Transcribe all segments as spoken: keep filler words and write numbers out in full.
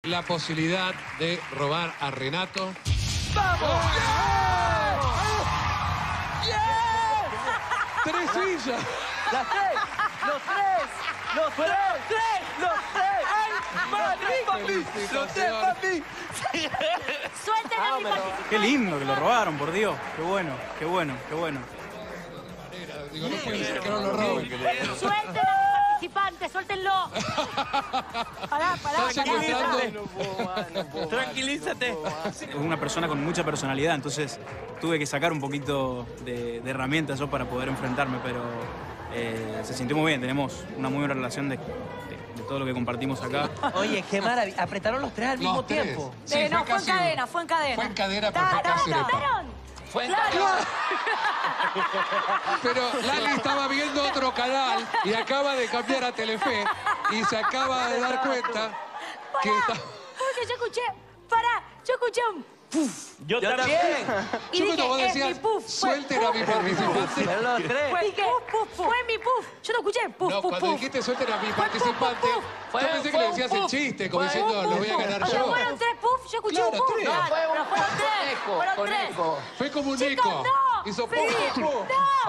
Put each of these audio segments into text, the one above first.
La posibilidad de robar a Renato. ¡Vamos! ¡Bien! ¡Tres sillas! ¡Las tres! ¡Los tres! ¡Los tres! ¡Los tres! ¡Ay, papi! ¡Los tres, papi! ¡Suelten a mi participante! Qué lindo que lo robaron, por Dios. Qué bueno, qué bueno, qué bueno. Digo, no puede ser que no lo roben. ¡Suelten a mi participante! ¡Suéltenlo! Pará, pará, Está secuestrando. pará. Tranquilízate. Es una persona con mucha personalidad, entonces tuve que sacar un poquito de, de herramientas yo para poder enfrentarme, pero eh, se sintió muy bien. Tenemos una muy buena relación de, de, de todo lo que compartimos acá. Oye, qué maravilla. Apretaron los tres al mismo Los tres. tiempo. Sí, Eh, no, fue en casi- cadena, fue en cadena. Fue en cadena, pero fue Ta- casi ta- de par. ¿Mataron? Fue en Claro. Pero Lali estaba viendo otro canal y acaba de cambiar a Telefe y se acaba de dar cuenta que Pará, está... porque yo escuché, pará, yo escuché un puf. Yo también. Y Yo dije, cuando vos es decías, mi puf. fue suelten a mi puf. participante. Pero los tres. Fue, dije, puf, puf, fue mi puf. Yo no escuché puf, No, puf, cuando puf. dijiste suelten a mi Fue participante, puf, puf, puf. yo pensé que Fue le un decías el puf. chiste, como Fue diciendo, un lo voy a puf. ganar O sea, yo. fueron tres puf, yo escuché Claro, un puf. tres. Claro, Fue un pero fueron tres. conejo, Fueron conejo. tres. Fue como un Chicos, Nico. no. Hizo Pedí, puf, puf.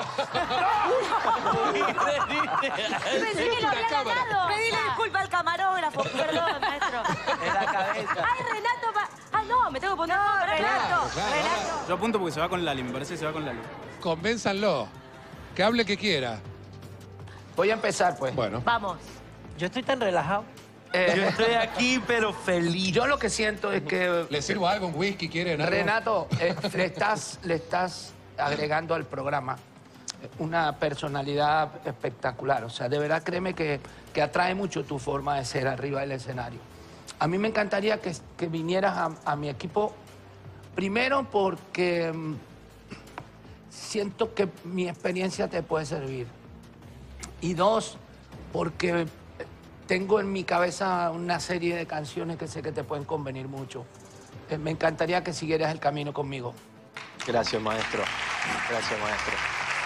Pensé que lo la había cámara. ganado. Pedile disculpa al camarógrafo, perdón, maestro. En la cabeza. Ay, Renato, pa... ah, no, me tengo que poner... No, Renato, Claro, claro, Renato. Yo apunto porque se va con Lali, me parece que se va con Lali. Convénzanlo. Que hable que quiera. Voy a empezar, pues. Bueno. Vamos. Yo estoy tan relajado. Eh, Yo estoy aquí, pero feliz. Yo lo que siento es que, ¿Le sirvo algo? ¿Un whisky? ¿Quieren algo? Renato, eh, le, estás, le estás agregando al programa una personalidad espectacular. O sea, de verdad, créeme que, que atrae mucho tu forma de ser arriba del escenario. A mí me encantaría que, que vinieras a, a mi equipo, primero porque mm, siento que mi experiencia te puede servir. Y dos, porque tengo en mi cabeza una serie de canciones que sé que te pueden convenir mucho. Eh, me encantaría que siguieras el camino conmigo. Gracias, maestro. Gracias, maestro.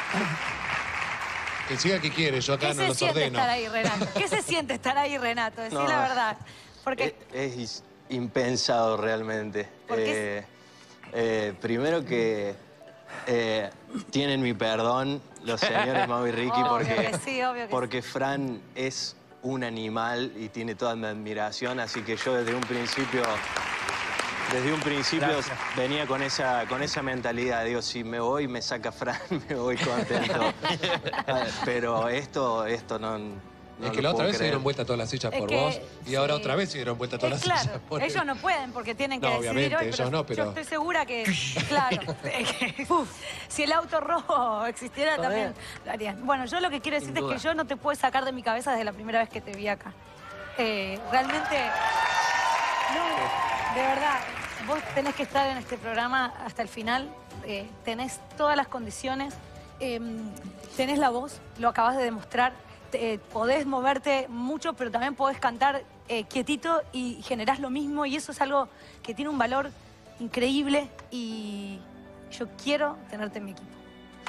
Que siga el que quiere, yo acá ¿Qué no se los siente ordeno. estar ahí, Renato? ¿Qué se siente estar ahí, Renato? Decí No, la verdad. Porque... Es, es impensado realmente. ¿Por qué? Eh, eh, primero que eh, tienen mi perdón los señores Mau y Ricky Obvio porque, que sí, obvio que porque Fran es un animal y tiene toda mi admiración, así que yo desde un principio... Desde un principio Gracias. venía con esa, con esa mentalidad. Digo, si me voy, me saca Fran, me voy contento. Ah, Pero esto, esto no, no Es que lo la otra puedo vez se creer. dieron vuelta todas las sillas Es por que, vos y ahora sí. otra vez se dieron vuelta todas Es las claro, sillas por ellos no pueden porque tienen que No, decidir obviamente, hoy, ellos no, pero- yo estoy segura que, claro, que, uf, si el auto rojo existiera Joder. también lo harían. Bueno, yo lo que quiero decirte es duda. que yo no te puedo sacar de mi cabeza desde la primera vez que te vi acá. Eh, realmente, no, de verdad, vos tenés que estar en este programa hasta el final, eh, tenés todas las condiciones, eh, tenés la voz, lo acabas de demostrar. Te- eh, podés moverte mucho, pero también podés cantar eh, quietito y generás lo mismo. Y eso es algo que tiene un valor increíble y yo quiero tenerte en mi equipo.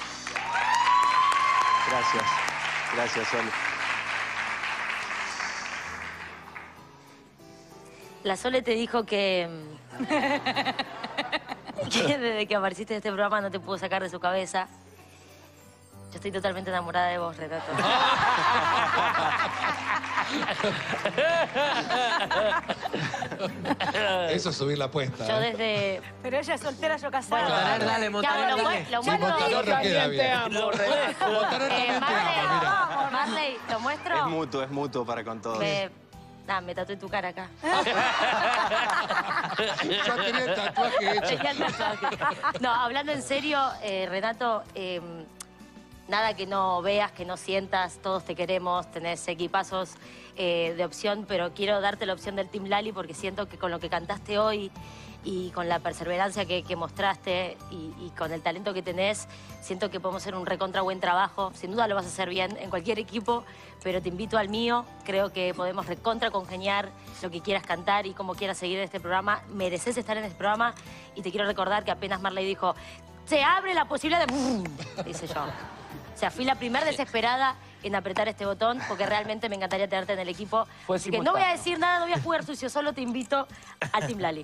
Gracias. Gracias, Sol. La Sole te dijo que, que desde que apareciste en este programa no te pudo sacar de su cabeza. Yo estoy totalmente enamorada de vos, Renato. Eso es subir la apuesta. Yo ¿eh? desde... Pero ella es soltera, yo casada. Bueno, Claro. Dale, Ya, Montaner, lo, mu- dale. lo Sí, muestro. Montaner no queda bien. amo, Renato. Montaner Eh, también te ama, Marley, mira. Vamos, Marley, ¿lo muestro? Es mutuo, es mutuo para con todos. Me, nah, me tatué tu cara acá. Ya tenía el tatuaje hecho. Tenía el tatuaje. No, hablando en serio, eh, Renato, eh, nada que no veas, que no sientas, todos te queremos, tenés equipazos eh, de opción, pero quiero darte la opción del Team Lali porque siento que con lo que cantaste hoy y con la perseverancia que, que mostraste y, y con el talento que tenés, siento que podemos hacer un recontra buen trabajo. Sin duda lo vas a hacer bien en cualquier equipo, pero te invito al mío. Creo que podemos recontra congeniar lo que quieras cantar y cómo quieras seguir en este programa. Mereces estar en este programa y te quiero recordar que apenas Marley dijo, se abre la posibilidad de... Dice yo. O sea, fui la primera desesperada en apretar este botón, porque realmente me encantaría tenerte en el equipo. Fue Así que no voy a simultáneo. decir nada, no voy a jugar sucio, solo te invito a Team Lali.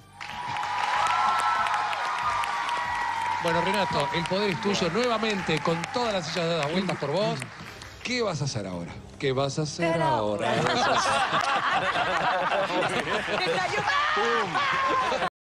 Bueno, Renato, el poder es tuyo nuevamente, con todas las sillas dadas vueltas por vos. ¿Qué vas a hacer ahora? ¿Qué vas a hacer Pero- ahora? ¡Me cayó!